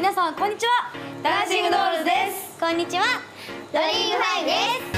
皆さんこんにちは。 ダンシングドールズです。 こんにちは。ドリームファイブです。